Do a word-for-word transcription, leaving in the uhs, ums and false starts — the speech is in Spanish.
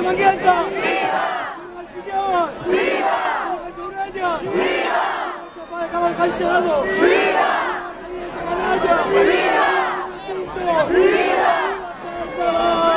Mangueta! Viva! Viva els Fillaos! Viva! Viva les Orelles! Viva! Viva el sopar de cabal cansado! Viva! Viva la canalla! Viva! Viva! Viva!